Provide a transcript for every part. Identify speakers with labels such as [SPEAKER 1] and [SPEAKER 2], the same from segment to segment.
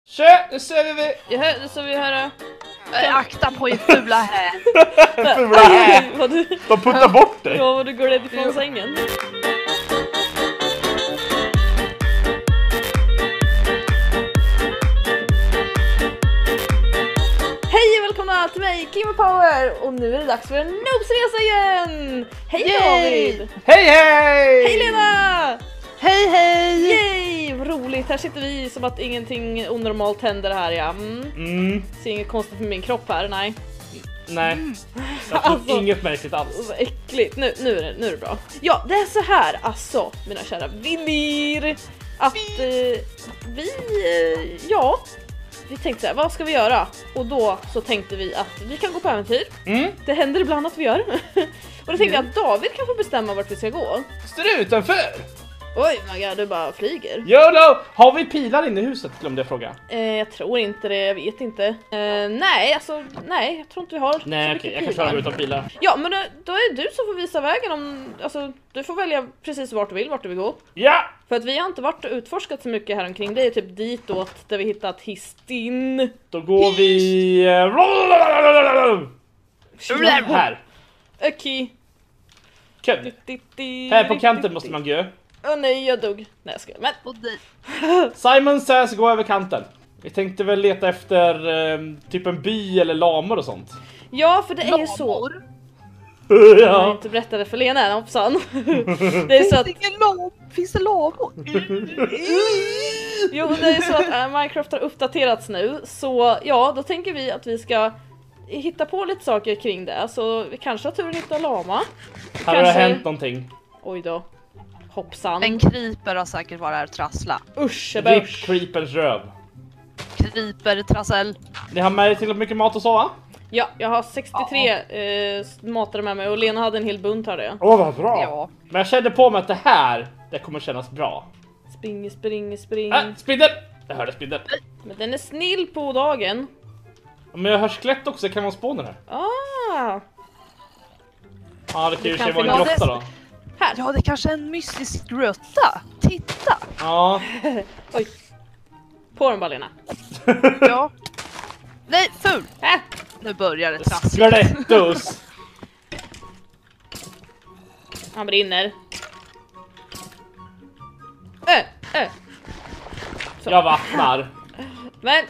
[SPEAKER 1] Tjö, nu ser vi.
[SPEAKER 2] Ja, det ser vi här.
[SPEAKER 3] Akta på er fula här.
[SPEAKER 1] Fula här.
[SPEAKER 2] Vad du,
[SPEAKER 1] De puttar bort dig.
[SPEAKER 2] ja, vad du går rätt ifrån sängen. Hej och välkomna till mig, Kim Power. Och nu är det dags för en Noobsresa igen. Hej David.
[SPEAKER 1] Hej hej.
[SPEAKER 2] Hej Lena.
[SPEAKER 3] Hej hej!
[SPEAKER 2] Yay, vad roligt. Här sitter vi som att ingenting onormalt händer här, ja. Ser inget konstigt med min kropp här, nej.
[SPEAKER 1] Nej,
[SPEAKER 2] Alltså,
[SPEAKER 1] inget märkligt alls.
[SPEAKER 2] vad äckligt. Nu är det bra. Ja, det är så här, alltså, mina kära vänner, att vi tänkte så här, vad ska vi göra? Och då så tänkte vi att vi kan gå på äventyr. Det händer ibland att vi gör. Och då tänkte jag att David kan få bestämma vart vi ska gå.
[SPEAKER 1] Står du utanför?
[SPEAKER 2] Oj, my god, du bara flyger.
[SPEAKER 1] YOLO! Har vi pilar inne i huset, glömde jag fråga.
[SPEAKER 2] Jag tror inte det, jag vet inte. Nej, jag tror inte vi har.
[SPEAKER 1] Nej, okej, jag kan köra utan pilar.
[SPEAKER 2] Ja, men då är det du som får visa vägen om, alltså, du får välja precis vart du vill gå.
[SPEAKER 1] Ja!
[SPEAKER 2] För att vi har inte varit och utforskat så mycket här omkring. Det är typ ditåt där vi hittat Histin.
[SPEAKER 1] Då går vi... här.
[SPEAKER 2] Okej.
[SPEAKER 1] Kul. Här på kanten måste man gå.
[SPEAKER 2] Åh nej, jag dog. Nej, jag ska. Men
[SPEAKER 3] Och dit.
[SPEAKER 1] Simon says gå över kanten. Vi tänkte väl leta efter typ en by eller lamor och sånt.
[SPEAKER 2] ja, för det är ju så.
[SPEAKER 3] Lamor.
[SPEAKER 2] Jag har
[SPEAKER 1] Ja.
[SPEAKER 2] inte berättat för Lena än, hoppsan. Det är så att
[SPEAKER 3] Finns det lamor?
[SPEAKER 2] jo, det är så att Minecraft har uppdaterats nu. Så ja, då tänker vi att vi ska hitta på lite saker kring det. Så vi kanske har tur att hitta lama.
[SPEAKER 1] Här har det hänt någonting.
[SPEAKER 2] Oj då. Hoppsan.
[SPEAKER 3] En creeper har säkert varit här och trassla.
[SPEAKER 2] Usch,
[SPEAKER 1] Rip creepers röv.
[SPEAKER 3] Creeper, trassel.
[SPEAKER 1] Ni har med er till mycket mat och så, va?
[SPEAKER 2] Ja, jag har 63 matare med mig och Lena hade en hel bunt här det.
[SPEAKER 1] Åh, vad bra!
[SPEAKER 3] Ja.
[SPEAKER 1] Men jag kände på mig att det kommer kännas bra.
[SPEAKER 2] Spring.
[SPEAKER 1] Spindel! Jag hörde spindel.
[SPEAKER 2] Men den är snill på dagen.
[SPEAKER 1] Men jag hör skelett också, kan man spåna här?
[SPEAKER 2] Ah,
[SPEAKER 1] Ja, det kan ju
[SPEAKER 2] Det kan
[SPEAKER 1] vara en
[SPEAKER 2] finnas-
[SPEAKER 1] grotta då.
[SPEAKER 2] här.
[SPEAKER 3] Ja, det kanske är en mystisk grotta. Titta.
[SPEAKER 1] Ja.
[SPEAKER 2] Oj. På den bara, Lena.
[SPEAKER 3] Ja. Nej, ful.
[SPEAKER 2] Äh.
[SPEAKER 3] Nu börjar det trassla.
[SPEAKER 1] Skelettus!
[SPEAKER 2] Han brinner. Så.
[SPEAKER 1] Jag vattnar.
[SPEAKER 2] Men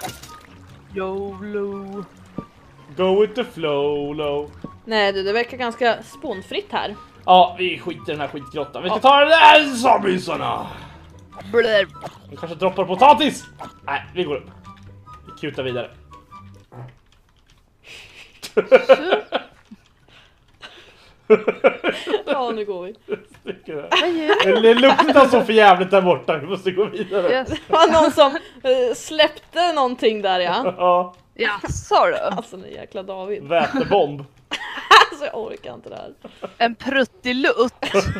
[SPEAKER 3] YOLO.
[SPEAKER 1] Go with the flow, low.
[SPEAKER 2] nej du, det verkar ganska spånfritt här.
[SPEAKER 1] Ja, vi skiter i den här skitgrottan. Vi ska ta den där zombiesarna.
[SPEAKER 3] Blä.
[SPEAKER 1] De kanske droppar potatis. Nej, vi går upp. Vi kutar vidare.
[SPEAKER 2] Ja, nu går vi.
[SPEAKER 1] Det luktar så för jävligt där borta. Vi måste gå vidare.
[SPEAKER 3] Yes.
[SPEAKER 2] Det var någon som släppte någonting där, ja.
[SPEAKER 1] Ja,
[SPEAKER 3] Jaså du?
[SPEAKER 2] Alltså den jäkla David.
[SPEAKER 1] vätebomb.
[SPEAKER 2] Alltså jag orkar inte det här.
[SPEAKER 3] En pruttilutt.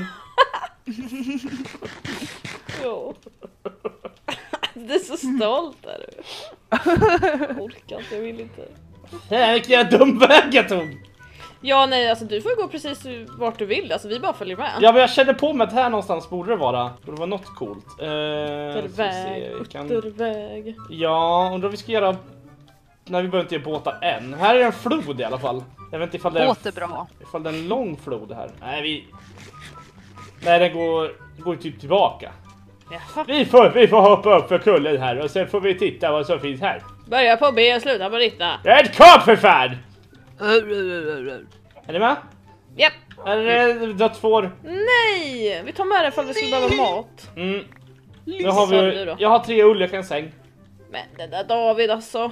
[SPEAKER 2] Jo. Du är så stolt där du. Jag orkar inte, jag vill inte.
[SPEAKER 1] Vilken jävla dum väg jag tog.
[SPEAKER 2] Ja, nej, alltså du får gå precis vart du vill. Alltså vi bara följer med.
[SPEAKER 1] Ja, men jag kände på mig att här någonstans borde det vara något coolt.
[SPEAKER 2] Utterväg, utterväg.
[SPEAKER 1] Ja, undrar vad vi ska göra. Nej, vi behöver inte ge båtar än. Här är en flod i alla fall. Jag vet inte ifall det är,
[SPEAKER 3] Båt är bra.
[SPEAKER 1] ifall det är en lång flod här. Nej, den går typ tillbaka.
[SPEAKER 2] Jaha.
[SPEAKER 1] Vi får hoppa upp för kullen här och sen får vi titta vad som finns här.
[SPEAKER 2] Börja på B och sluta på ritta.
[SPEAKER 1] Det är ett kap för fan! Är ni med?
[SPEAKER 2] Japp.
[SPEAKER 1] Är det dödsfår?
[SPEAKER 2] Nej, vi tar med det för att vi skulle behöva mat.
[SPEAKER 1] Nu har
[SPEAKER 2] Sa du då?
[SPEAKER 1] jag har 3 ull, jag kan säng.
[SPEAKER 2] Men det där David alltså.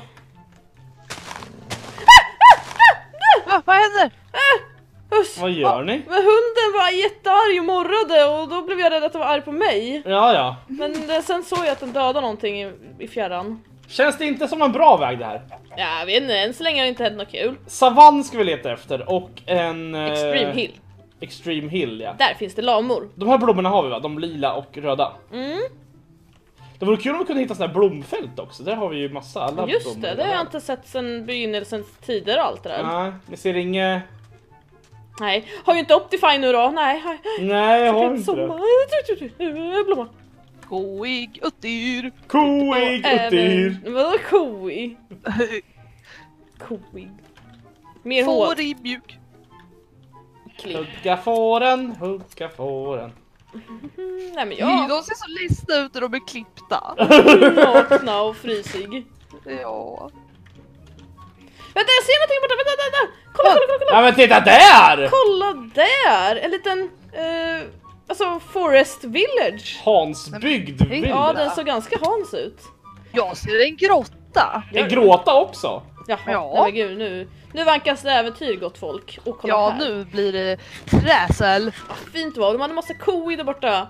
[SPEAKER 3] Vad händer?
[SPEAKER 2] Usch.
[SPEAKER 1] Vad gör ni?
[SPEAKER 2] Men hunden var jättearg och morrade och då blev jag rädd att den var arg på mig.
[SPEAKER 1] Ja.
[SPEAKER 2] Men sen såg jag att den dödade någonting i fjärran.
[SPEAKER 1] Känns det inte som en bra väg det här?
[SPEAKER 2] Ja, jag vet inte, än så länge har det inte hänt något kul.
[SPEAKER 1] Savann ska vi leta efter och en...
[SPEAKER 2] Extreme Hill.
[SPEAKER 1] Extreme Hill, ja.
[SPEAKER 2] Där finns det lamor.
[SPEAKER 1] De här blommorna har vi, va? De lila och röda. Det vore kul om vi kunde hitta såna här blomfält också. Där har vi ju massa alla
[SPEAKER 2] Just
[SPEAKER 1] blommor.
[SPEAKER 2] det har jag inte sett sen begynnelsens tider och allt det där.
[SPEAKER 1] Nej, ni ser inget...
[SPEAKER 2] Nej, har ju inte Optifine nu då? Nej,
[SPEAKER 1] Nej, jag har inte det.
[SPEAKER 2] Blomma.
[SPEAKER 3] Koig uttir.
[SPEAKER 1] Koig uttir.
[SPEAKER 2] Vadå koig? Koig. Mer hår.
[SPEAKER 3] Får i mjuk.
[SPEAKER 2] Klipp.
[SPEAKER 1] Hugga fåren, hugga fåren.
[SPEAKER 2] Nej men jag
[SPEAKER 3] De ser så ledsna ut när de är klippta.
[SPEAKER 2] nakna och frysig.
[SPEAKER 3] Ja.
[SPEAKER 2] Vänta, jag ser någonting borta, vänta. Kolla.
[SPEAKER 1] Ja men titta där!
[SPEAKER 2] Kolla där! En liten, alltså Forest Village.
[SPEAKER 1] Hansbygd vill.
[SPEAKER 2] Ja, den såg ganska Hans ut.
[SPEAKER 3] Jag ser en grotta.
[SPEAKER 1] En gråta också.
[SPEAKER 2] Jaha,
[SPEAKER 3] Ja.
[SPEAKER 2] nej men gud, nu vankas det äventyr, gott folk. Och kolla
[SPEAKER 3] Ja,
[SPEAKER 2] här.
[SPEAKER 3] nu blir det träsel.
[SPEAKER 2] Fint var, de hade massa koi där borta.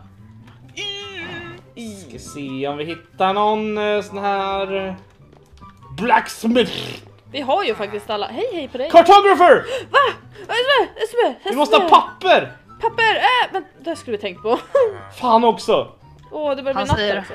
[SPEAKER 1] Ska se om vi hittar någon sån här blacksmith.
[SPEAKER 2] Vi har ju faktiskt alla, hej på dig.
[SPEAKER 1] Cartographer!
[SPEAKER 2] Va? SB.
[SPEAKER 1] Vi måste ha papper!
[SPEAKER 2] Papper, men det skulle vi tänkt på.
[SPEAKER 1] Fan också.
[SPEAKER 2] Åh, det börjar bli
[SPEAKER 3] Han
[SPEAKER 2] natt
[SPEAKER 3] säger
[SPEAKER 2] också.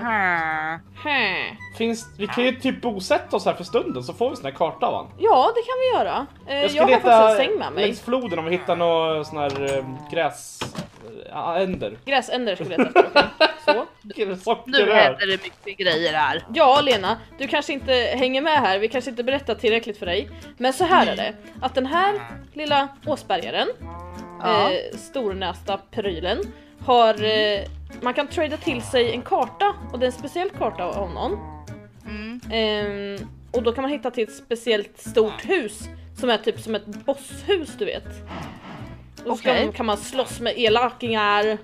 [SPEAKER 1] Vi kan ju typ bosätta oss här för stunden så får vi sån här karta va?
[SPEAKER 2] Ja, det kan vi göra. Jag
[SPEAKER 1] ska
[SPEAKER 2] har
[SPEAKER 1] leta
[SPEAKER 2] faktiskt en säng med mig.
[SPEAKER 1] längs floden om vi hittar några sån här gräsänder.
[SPEAKER 2] Gräsänder skulle jag leta efter, okej. Så.
[SPEAKER 3] Nu
[SPEAKER 1] Sockerrör.
[SPEAKER 3] händer det mycket grejer här.
[SPEAKER 2] Ja, Lena, du kanske inte hänger med här. Vi kanske inte berättar tillräckligt för dig. Men så här är det. Att den här lilla åsbergaren,
[SPEAKER 3] Ja.
[SPEAKER 2] stornästa prylen, har... man kan trada till sig en karta. Och det är en speciell karta av honom. Och då kan man hitta till ett speciellt stort hus. Som är typ som ett bosshus, du vet. Och så kan man slåss med elakingar.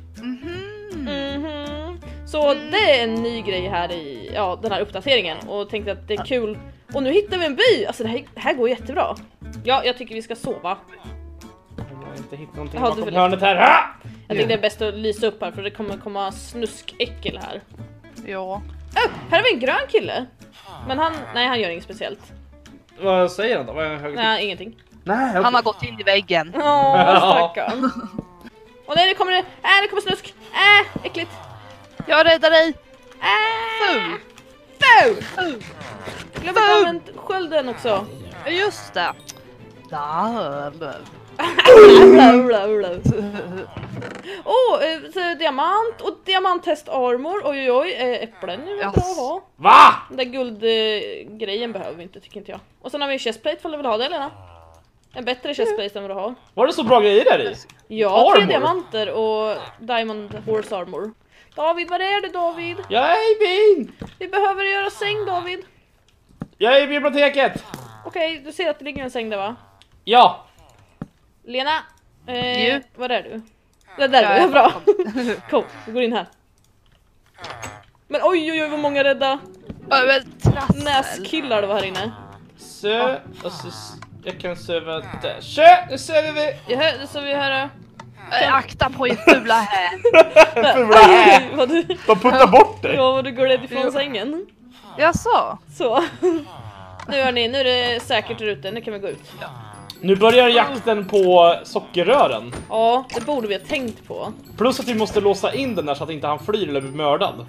[SPEAKER 2] Så det är en ny grej här i den här uppdateringen. Och tänkte att det är kul. Och nu hittar vi en by! Alltså det här går jättebra. Ja, jag tycker vi ska sova.
[SPEAKER 1] Jag har inte hittat någonting
[SPEAKER 2] Ja,
[SPEAKER 1] bakom
[SPEAKER 2] du-
[SPEAKER 1] hörnet här. Ha!
[SPEAKER 2] Jag tycker det är bäst att lysa upp här för det kommer komma snuskäckel här.
[SPEAKER 3] Ja.
[SPEAKER 2] Här har vi en grön kille. Men han gör inget speciellt.
[SPEAKER 1] Vad säger han då? Vad är höger?
[SPEAKER 2] Nej, ingenting.
[SPEAKER 1] Nej, okej.
[SPEAKER 3] Han har gått in i väggen.
[SPEAKER 2] Åh, stackarn. Och nej, det kommer snusk. Äckligt.
[SPEAKER 3] Jag räddar dig.
[SPEAKER 2] Ful. Glöm inte använt skölden också.
[SPEAKER 3] Just det.
[SPEAKER 2] Diamant och diamanthäst armor. Oj, äpplen är väl bra att ha.
[SPEAKER 1] Va?
[SPEAKER 2] Den där guldgrejen behöver vi inte, tycker inte jag. Och sen har vi en chestplate, för du vill ha det, Lena. En bättre chestplate än vad du har.
[SPEAKER 1] Var det så bra grejer där i?
[SPEAKER 2] Ja, 3
[SPEAKER 1] Armor?
[SPEAKER 2] diamanter och diamond horse armor. David, vad är det, David?
[SPEAKER 1] Jag är i bin!
[SPEAKER 2] Vi behöver göra säng, David.
[SPEAKER 1] Jag är i biblioteket!
[SPEAKER 2] Okej, du ser att det ligger en säng där, va?
[SPEAKER 1] Ja!
[SPEAKER 2] Lena,
[SPEAKER 3] Jo.
[SPEAKER 2] var är du? Det där är du, bra. Kom, vi går in här. Men oj, vad många rädda näskillar det var här inne.
[SPEAKER 1] Så, och så, jag kan söva där. Kö, nu söver vi!
[SPEAKER 2] Ja, det så vi här.
[SPEAKER 3] Akta på er fula här.
[SPEAKER 1] Fula här.
[SPEAKER 2] Vad du,
[SPEAKER 1] De puttar bort dig!
[SPEAKER 2] ja, vad du gled ifrån sängen.
[SPEAKER 3] Jaså?
[SPEAKER 2] Så. Nu är det säkert där ute, nu kan vi gå ut.
[SPEAKER 1] Nu börjar jakten på sockerrören.
[SPEAKER 2] Ja, det borde vi ha tänkt på.
[SPEAKER 1] Plus att vi måste låsa in den där så att inte han flyr eller blir mördad.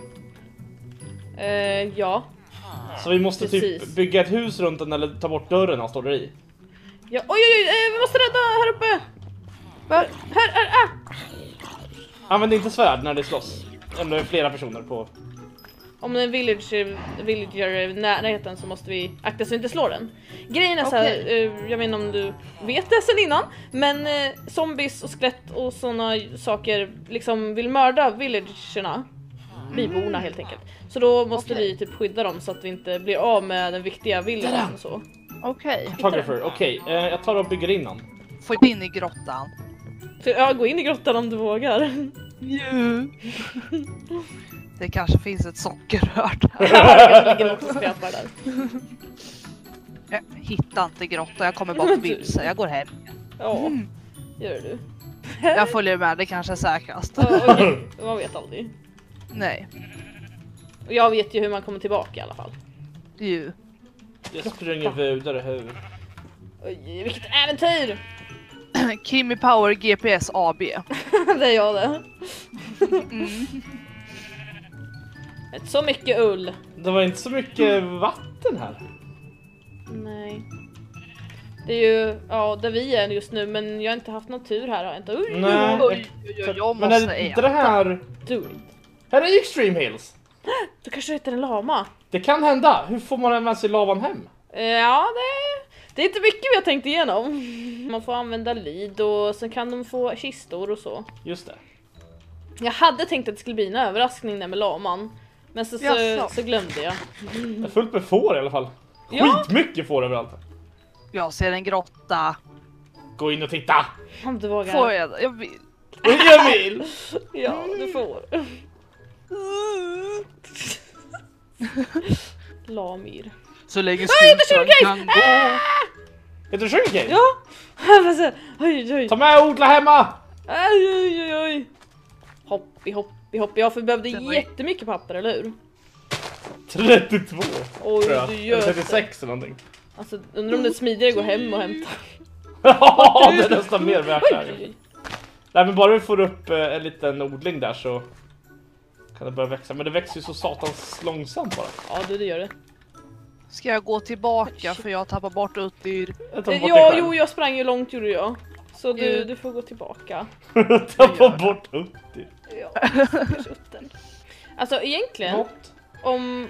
[SPEAKER 2] Ja.
[SPEAKER 1] Så vi måste typ
[SPEAKER 2] Precis.
[SPEAKER 1] bygga ett hus runt den eller ta bort dörren han står där i.
[SPEAKER 2] Ja, oj, vi måste rädda här uppe. Här.
[SPEAKER 1] Använd inte svärd när det slåss. Om det är flera personer på.
[SPEAKER 2] Om det är en villager i närheten så måste vi akta så vi inte slår den. Grejen är så här, jag vet inte om du vet det sen innan, men zombies och skelett och såna saker liksom vill mörda villagerna. Byborna helt enkelt. Så då måste vi typ skydda dem så att vi inte blir av med den viktiga villagen och så.
[SPEAKER 3] Okej.
[SPEAKER 1] Photographer, okej. Jag tar och bygger in han.
[SPEAKER 3] Få in i grottan.
[SPEAKER 2] Så, ja, gå in i grottan om du vågar.
[SPEAKER 3] Det kanske finns ett sockerrör där.
[SPEAKER 2] Det ligger också skräpar där.
[SPEAKER 3] Jag hittar inte grottan, jag kommer bort vilse. Jag går hem.
[SPEAKER 2] Ja, gör du.
[SPEAKER 3] Jag följer med, det kanske är säkrast.
[SPEAKER 2] Ja, okej. Man vet aldrig.
[SPEAKER 3] Nej.
[SPEAKER 2] Och jag vet ju hur man kommer tillbaka i alla fall.
[SPEAKER 3] Ju.
[SPEAKER 1] Jag springer vidare hur.
[SPEAKER 2] Oj, vilket äventyr!
[SPEAKER 3] Kimmy Power GPS AB.
[SPEAKER 2] Det är jag det. Så mycket ull.
[SPEAKER 1] Det var inte så mycket vatten här.
[SPEAKER 2] Nej. Det är ju, där vi är just nu, men jag har inte haft någon tur här. Har jag inte.
[SPEAKER 1] Nej.
[SPEAKER 3] Jag
[SPEAKER 1] Men
[SPEAKER 3] måste
[SPEAKER 1] är inte det här...
[SPEAKER 2] Do it.
[SPEAKER 1] Här är Extreme Hills.
[SPEAKER 2] Du kanske hittar en lama.
[SPEAKER 1] Det kan hända. Hur får man med sig lavan hem?
[SPEAKER 2] Ja, det är inte mycket vi har tänkt igenom. Man får använda lid och sen kan de få kistor och så.
[SPEAKER 1] Just det.
[SPEAKER 2] Jag hade tänkt att det skulle bli en överraskning där med laman. Men så glömde jag.
[SPEAKER 1] Det är fullt med får i alla fall.
[SPEAKER 2] Ja.
[SPEAKER 1] Skitmycket får överallt.
[SPEAKER 3] Jag ser en grotta.
[SPEAKER 1] Gå in och titta.
[SPEAKER 2] Om du vågar.
[SPEAKER 3] Får jag? Jag vill.
[SPEAKER 1] Jag vill.
[SPEAKER 2] Ja, du får. Lamir.
[SPEAKER 3] Så länge
[SPEAKER 2] heter
[SPEAKER 3] skutan
[SPEAKER 2] Sugarcase!
[SPEAKER 3] kan gå.
[SPEAKER 1] Heter du Sugarcane?
[SPEAKER 2] Ja. Oj, oj.
[SPEAKER 1] Ta med och odla hemma.
[SPEAKER 2] Oj. Hoppi. Ja, för vi behövde
[SPEAKER 3] Det var-
[SPEAKER 2] jättemycket papper, eller hur?
[SPEAKER 1] 32.
[SPEAKER 2] Oj,
[SPEAKER 1] tror jag.
[SPEAKER 2] du gör
[SPEAKER 1] Eller
[SPEAKER 2] det.
[SPEAKER 1] 36 eller någonting.
[SPEAKER 2] Alltså, undrar om det är smidigare att gå hem och hämta.
[SPEAKER 1] Ja, det är nästan mer värt
[SPEAKER 2] Oj,
[SPEAKER 1] här.
[SPEAKER 2] oj.
[SPEAKER 1] Nej, men bara vi får upp en liten odling där så kan det börja växa. Men det växer ju så satans långsamt bara.
[SPEAKER 2] Ja, det gör det.
[SPEAKER 3] Ska jag gå tillbaka för jag tappar bort Utbyr?
[SPEAKER 1] Jag tar bort dig
[SPEAKER 2] Ja,
[SPEAKER 1] själv.
[SPEAKER 2] jo, jag sprang ju långt, gjorde jag. Så du får gå tillbaka.
[SPEAKER 1] Tappa bort Utti.
[SPEAKER 2] Ja, stackars utten. Alltså egentligen,
[SPEAKER 1] Något.
[SPEAKER 2] om...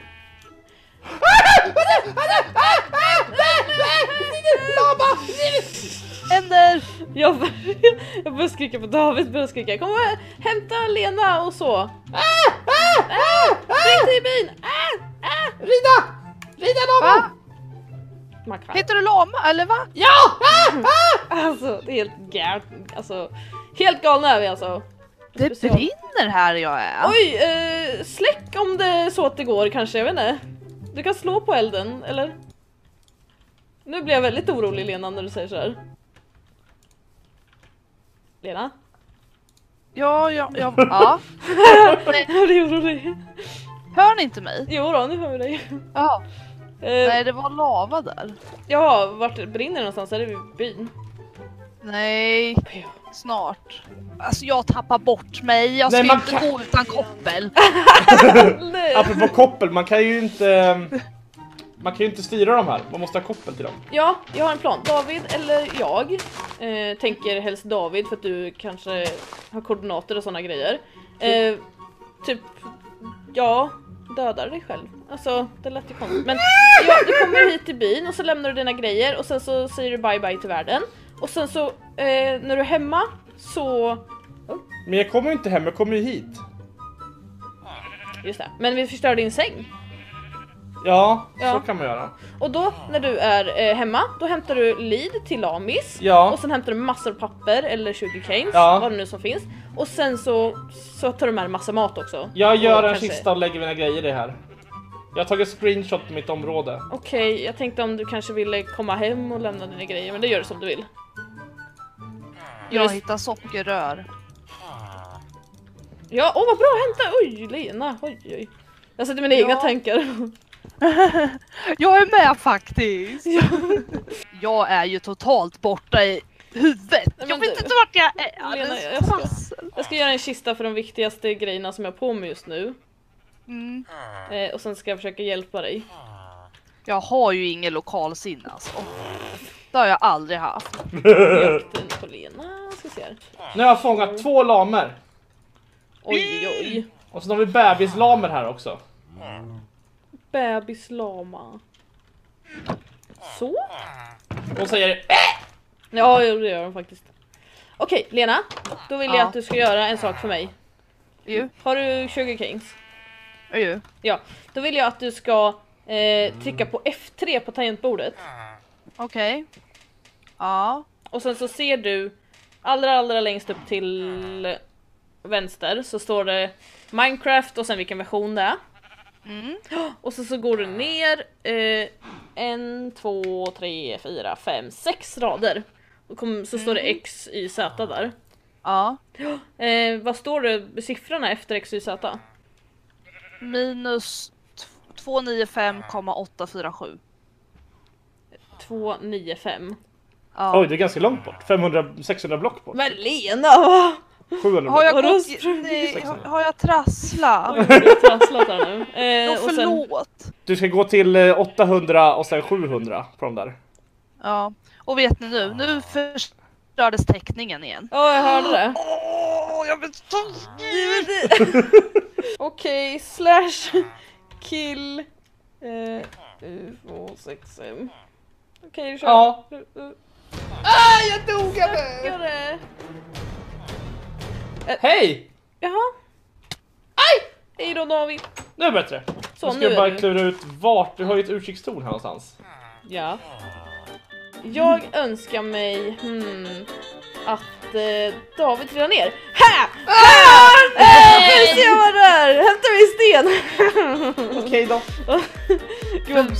[SPEAKER 3] Ender!
[SPEAKER 2] Jag börjar skrika på David, börjar skrika. Kom och hämta Lena och så. Spring till byn!
[SPEAKER 1] Rida lama!
[SPEAKER 2] Man kan.
[SPEAKER 3] Heter du lama eller va?
[SPEAKER 2] Alltså, det är helt galet. Alltså, helt galna är vi alltså.
[SPEAKER 3] Det
[SPEAKER 2] Special.
[SPEAKER 3] brinner här jag är.
[SPEAKER 2] Oj, släck om det är så att det går kanske, jag vet inte. Du kan slå på elden, eller? Nu blir jag väldigt orolig, Lena, när du säger så här. Lena?
[SPEAKER 3] Ja.
[SPEAKER 2] Jag blir orolig.
[SPEAKER 3] Hör ni inte mig?
[SPEAKER 2] Jo då, nu hör vi dig.
[SPEAKER 3] Ja.
[SPEAKER 2] Eh,
[SPEAKER 3] Nej, det var lava där.
[SPEAKER 2] ja, vart brinner det någonstans? Är det vid byn?
[SPEAKER 3] Nej, snart. Alltså jag tappar bort mig. Jag
[SPEAKER 1] Nej,
[SPEAKER 3] ska
[SPEAKER 1] man
[SPEAKER 3] inte
[SPEAKER 1] kan-
[SPEAKER 3] gå utan koppel.
[SPEAKER 2] Nej.
[SPEAKER 1] Apropå koppel, man kan ju inte styra dem här. Man måste ha koppel till dem.
[SPEAKER 2] Ja, jag har en plan. David eller jag tänker helst David för att du kanske har koordinater och såna grejer. Typ, ja, dödar dig själv. Alltså, det lät ju konstigt. Men ja, du kommer hit till byn och så lämnar du dina grejer och sen så säger du bye bye till världen. Och sen så, när du är hemma så...
[SPEAKER 1] Men jag kommer ju inte hem, jag kommer ju hit.
[SPEAKER 2] Just det, men vi förstör din säng.
[SPEAKER 1] Ja,
[SPEAKER 2] Ja.
[SPEAKER 1] så kan man göra.
[SPEAKER 2] Och då, när du är hemma, då hämtar du lid till Lamis.
[SPEAKER 1] Ja.
[SPEAKER 2] Och sen hämtar du massor av papper eller sugarcanes,
[SPEAKER 1] Ja.
[SPEAKER 2] vad det nu som finns. Och sen så tar du med en massa mat också.
[SPEAKER 1] Jag gör
[SPEAKER 2] Och
[SPEAKER 1] en
[SPEAKER 2] kanske-
[SPEAKER 1] kista och lägger mina grejer i det här. Jag har tagit screenshot på mitt område.
[SPEAKER 2] Okej, jag tänkte om du kanske ville komma hem och lämna dina grejer, men det gör du som du vill.
[SPEAKER 3] Jag hittar sockerrör.
[SPEAKER 2] Ja, vad bra, hämta! Oj, Lena, oj. Jag sätter mina egna tankar.
[SPEAKER 3] Jag är med faktiskt. Jag är ju totalt borta i huvudet.
[SPEAKER 2] men
[SPEAKER 3] Jag vet
[SPEAKER 2] du,
[SPEAKER 3] inte vart jag är.
[SPEAKER 2] Lena,
[SPEAKER 3] Det är
[SPEAKER 2] jag ska-
[SPEAKER 3] trassel.
[SPEAKER 2] Jag ska göra en kista för de viktigaste grejerna som jag har på mig just nu.
[SPEAKER 3] Mm.
[SPEAKER 2] Och sen ska jag försöka hjälpa dig.
[SPEAKER 3] Jag har ju ingen lokalsinne alltså. Det har jag aldrig haft.
[SPEAKER 2] Jakten på Lena, ska se här.
[SPEAKER 1] Nu har jag fångat 2 lamer.
[SPEAKER 2] Oj.
[SPEAKER 1] Och så har vi bebislamer här också.
[SPEAKER 2] Bebislama. Så?
[SPEAKER 1] De säger
[SPEAKER 2] Ja, det gör de faktiskt. Okej, Lena. Då vill jag
[SPEAKER 3] Ja.
[SPEAKER 2] att du ska göra en sak för mig.
[SPEAKER 3] Ju.
[SPEAKER 2] Har du sugarcanes?
[SPEAKER 3] Ju.
[SPEAKER 2] Ja. Då vill jag att du ska trycka på F3 på tangentbordet.
[SPEAKER 3] Okej. Ja.
[SPEAKER 2] Och sen så ser du allra längst upp till vänster så står det Minecraft och sen vilken version det är.
[SPEAKER 3] Mm.
[SPEAKER 2] Och så går du ner 1, 2, 3, 4, 5, 6 rader. Så står det X, Y, Z där.
[SPEAKER 3] Ja.
[SPEAKER 2] Vad står det siffrorna efter X, Y, Z?
[SPEAKER 3] Minus 295,847.
[SPEAKER 2] 295.
[SPEAKER 3] Ja.
[SPEAKER 1] oj, det är ganska långt bort. 500-600 block bort.
[SPEAKER 2] Men Lena, va?
[SPEAKER 1] 700
[SPEAKER 3] Har
[SPEAKER 1] block.
[SPEAKER 3] jag
[SPEAKER 2] Har du
[SPEAKER 3] gått...
[SPEAKER 2] sprungit?
[SPEAKER 3] Nej, har jag trasslat?
[SPEAKER 2] Oj, jag har trasslat här nu.
[SPEAKER 3] Ja,
[SPEAKER 2] Och sen,
[SPEAKER 3] förlåt.
[SPEAKER 1] Du ska gå till 800 och sen 700 på de där.
[SPEAKER 3] Ja. Och vet ni nu förstördes täckningen igen.
[SPEAKER 2] ja, jag hörde det.
[SPEAKER 3] Åh, jag blir så...
[SPEAKER 2] Okej, slash kill 265. Okej, kör.
[SPEAKER 1] Ja.
[SPEAKER 3] Jag dog
[SPEAKER 2] Gör det.
[SPEAKER 1] Hej!
[SPEAKER 2] Jaha. Aj! Hej då David.
[SPEAKER 1] Nu är det bättre.
[SPEAKER 2] Så,
[SPEAKER 1] Nu ska
[SPEAKER 2] nu
[SPEAKER 1] jag
[SPEAKER 2] är
[SPEAKER 1] bara
[SPEAKER 2] det.
[SPEAKER 1] klura ut vart. Du har ju ett utkikstorn här någonstans.
[SPEAKER 2] Ja. Jag önskar mig att David trillar ner. Här! Se vad där! Hämta mig sten!
[SPEAKER 1] Okej då.
[SPEAKER 2] Gud, vad-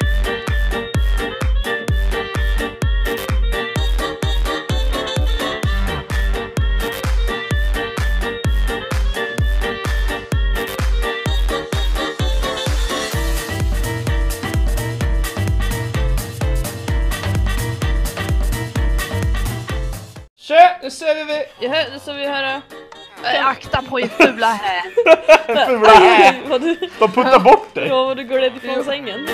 [SPEAKER 1] Nu ser vi.
[SPEAKER 2] Ja, nu ska vi höra.
[SPEAKER 3] Akta på er fula här.
[SPEAKER 1] Fula här.
[SPEAKER 2] Vad du,
[SPEAKER 1] De puttar bort dig.
[SPEAKER 2] ja, vad du går rädd från sängen.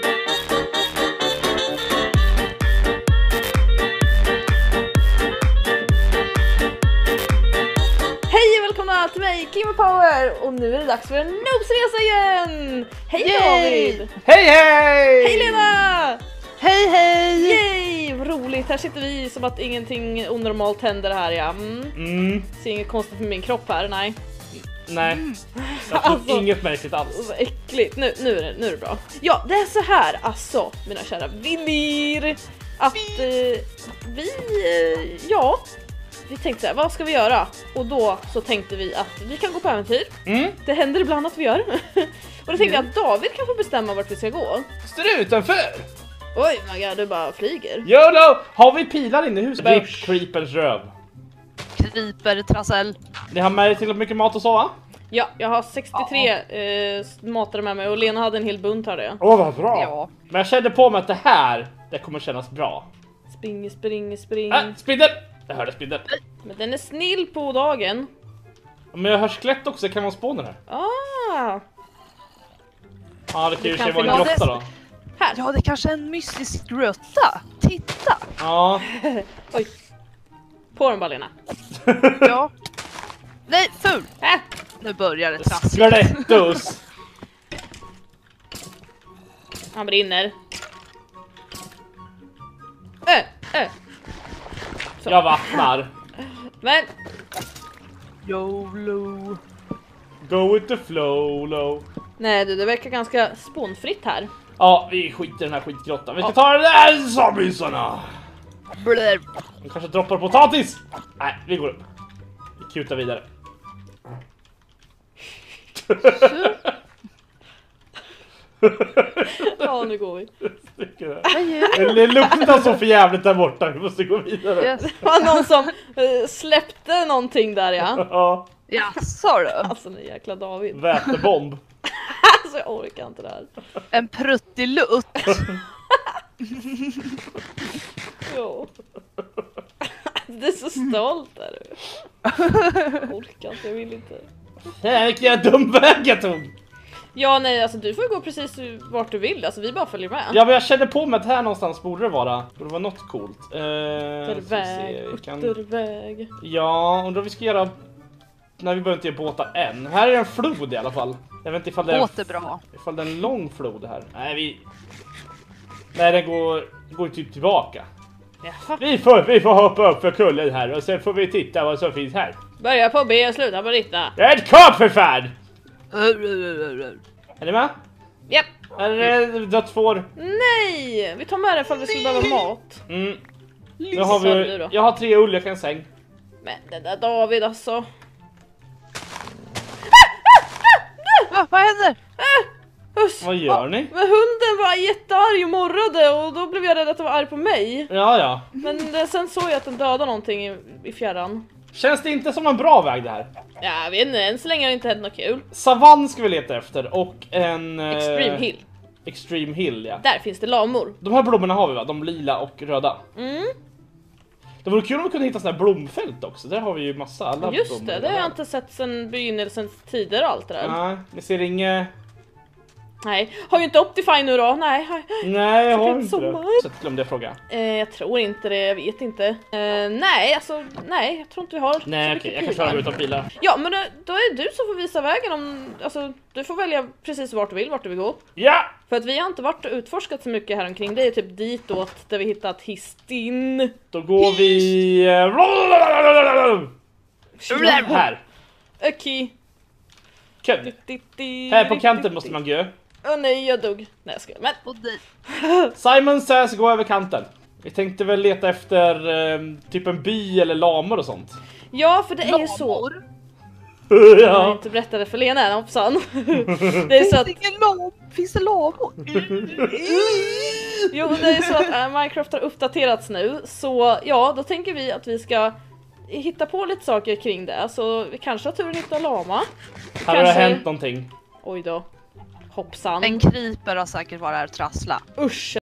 [SPEAKER 2] Hej och välkomna till mig, Kim Power! Och nu är det dags för en Noobsresa igen! Hej
[SPEAKER 3] Yay!
[SPEAKER 2] David!
[SPEAKER 1] Hej hej!
[SPEAKER 2] Hej Lena!
[SPEAKER 3] Hej hej!
[SPEAKER 2] Yay! Vad roligt, här sitter vi som att ingenting onormalt händer här, ja. Ser inget konstigt med min kropp här, nej.
[SPEAKER 1] Nej. Jag tror
[SPEAKER 2] Alltså.
[SPEAKER 1] inget märkligt alls.
[SPEAKER 2] Vad äckligt, nu är det bra. Ja, det är så här, alltså, mina kära vänner, att vi tänkte så här, vad ska vi göra? Och då så tänkte vi att vi kan gå på äventyr. Det händer ibland att vi gör. Och då tänkte jag att David kan få bestämma vart vi ska gå.
[SPEAKER 1] Står du utanför?
[SPEAKER 2] Oj, Magga, du bara flyger.
[SPEAKER 1] YOLO! Har vi pilar inne i huset? Rip creepers röv.
[SPEAKER 3] Kryper, trassel.
[SPEAKER 1] Ni har med er till mycket mat och så, va?
[SPEAKER 2] Ja, jag har 63 matare med mig och Lena hade en hel bunt här det.
[SPEAKER 1] Åh, vad bra!
[SPEAKER 3] Ja.
[SPEAKER 1] Men jag kände på mig att det kommer kännas bra.
[SPEAKER 2] Spring.
[SPEAKER 1] Spindel! Jag hörde spindel.
[SPEAKER 2] Men den är snill på dagen.
[SPEAKER 1] Men jag hör skelett också, kan man spåna här?
[SPEAKER 2] Ah,
[SPEAKER 1] Ja, det kan ju
[SPEAKER 2] kan
[SPEAKER 1] se vara en
[SPEAKER 3] finnas-
[SPEAKER 1] grotta då.
[SPEAKER 2] här.
[SPEAKER 3] Ja, det kanske är en mystisk grotta. Titta!
[SPEAKER 1] Ja.
[SPEAKER 2] Oj. På den bara Lena.
[SPEAKER 3] Ja. Nej, ful!
[SPEAKER 2] Äh.
[SPEAKER 3] Nu börjar det trassla.
[SPEAKER 1] Skelettus!
[SPEAKER 2] Han brinner. Så.
[SPEAKER 1] Jag vattnar.
[SPEAKER 2] Men
[SPEAKER 3] YOLO.
[SPEAKER 1] Go with the flow, low.
[SPEAKER 2] nej du, det verkar ganska spånfritt här.
[SPEAKER 1] Ja, vi skiter i den här skitgrottan. Vi ska ta de där zombiesarna.
[SPEAKER 3] Blär.
[SPEAKER 1] De kanske droppar potatis. Nej, vi går upp. Vi kutar vidare.
[SPEAKER 2] Ja, nu går vi.
[SPEAKER 3] Vad gör
[SPEAKER 1] Det luktar så för jävligt där borta. Vi måste gå vidare.
[SPEAKER 3] du? Yes.
[SPEAKER 2] Det var någon som släppte någonting där, ja.
[SPEAKER 1] Ja,
[SPEAKER 3] Jaså du?
[SPEAKER 2] Alltså den jäkla David.
[SPEAKER 1] vätebomb.
[SPEAKER 2] Alltså jag orkar inte det här.
[SPEAKER 3] En pruttilutt.
[SPEAKER 2] Jo. Du är så stolt där du. Jag orkar inte, jag vill inte.
[SPEAKER 1] Vilken jävla dum väg jag tog.
[SPEAKER 2] Ja nej, alltså du får gå precis vart du vill, alltså vi bara följer med.
[SPEAKER 1] Ja, men jag kände på mig att här någonstans borde det vara något coolt.
[SPEAKER 2] Utterväg.
[SPEAKER 1] Ja, undrar vad vi ska göra. Nej, vi behöver inte ge båtar än. Här är en flod i alla fall. Jag vet inte ifall det är,
[SPEAKER 3] Båt är bra.
[SPEAKER 1] ifall det är en lång flod här. Nej, den går typ tillbaka.
[SPEAKER 2] Jaha.
[SPEAKER 1] Vi får hoppa upp för kullen här och sen får vi titta vad som finns här.
[SPEAKER 2] Börja på B, sluta på ritta.
[SPEAKER 1] Det är ett kap för fan! Är ni med?
[SPEAKER 2] Japp.
[SPEAKER 1] Är det dödsfår?
[SPEAKER 2] Nej! Vi tar med det ifall vi skulle behöva mat.
[SPEAKER 1] Nu har
[SPEAKER 2] Sa du då?
[SPEAKER 1] jag har 3 ull, jag kan säng.
[SPEAKER 2] Men den där David alltså.
[SPEAKER 3] Vad händer?
[SPEAKER 2] Usch.
[SPEAKER 1] Vad gör ni?
[SPEAKER 2] Men hunden var jättearg och morrade och då blev jag rädd att den var arg på mig.
[SPEAKER 1] Ja.
[SPEAKER 2] Men sen såg jag att den dödade någonting i fjärran.
[SPEAKER 1] Känns det inte som en bra väg det här?
[SPEAKER 2] Ja, jag vet inte, än så länge har det inte hänt något kul.
[SPEAKER 1] Savann ska vi leta efter och en...
[SPEAKER 2] Extreme Hill.
[SPEAKER 1] Extreme Hill, ja.
[SPEAKER 2] Där finns det lamor.
[SPEAKER 1] De här blommorna har vi, va? De lila och röda. Det vore kul om vi kunde hitta såna här blomfält också. Där har vi ju massa alla
[SPEAKER 2] Just
[SPEAKER 1] blommor.
[SPEAKER 2] det har jag inte sett sen begynnelsens tider och allt det där.
[SPEAKER 1] Nej, vi ser inget
[SPEAKER 2] Nej, har ju inte Optify nu då? Nej,
[SPEAKER 1] Nej, jag har
[SPEAKER 2] Säkert
[SPEAKER 1] inte det.
[SPEAKER 2] sommar.
[SPEAKER 1] Så glömde jag fråga.
[SPEAKER 2] jag tror inte det, jag vet inte. Nej, alltså, nej, jag tror inte vi har så
[SPEAKER 1] Nej,
[SPEAKER 2] mycket
[SPEAKER 1] okej, jag kan
[SPEAKER 2] pilar.
[SPEAKER 1] köra utan pilar.
[SPEAKER 2] Ja, men då är det du som får visa vägen om, alltså, du får välja precis vart du vill gå.
[SPEAKER 1] Ja!
[SPEAKER 2] För att vi har inte varit och utforskat så mycket här omkring. Det är typ ditåt där vi hittat Histin.
[SPEAKER 1] Då går vi... här.
[SPEAKER 2] Okej.
[SPEAKER 1] Här på kanten måste man gå.
[SPEAKER 2] Åh nej, jag dog. Nej, jag skojar. Men
[SPEAKER 3] Och dit.
[SPEAKER 1] Simon says gå över kanten. Vi tänkte väl leta efter typ en by eller lamor och sånt.
[SPEAKER 2] ja, för det är ju så.
[SPEAKER 3] Lamor.
[SPEAKER 2] Jag
[SPEAKER 1] Ja.
[SPEAKER 2] inte berättade för Lena än, hoppsan. Det är så att,
[SPEAKER 3] Finns det lamor?
[SPEAKER 2] jo, det är så att Minecraft har uppdaterats nu. Så ja, då tänker vi att vi ska hitta på lite saker kring det. Så vi kanske har turen hitta lama.
[SPEAKER 1] Här har det
[SPEAKER 2] Kanske-
[SPEAKER 1] hänt någonting.
[SPEAKER 2] Oj då. Hoppsan.
[SPEAKER 3] En creeper har säkert varit här och trassla.
[SPEAKER 2] Usch.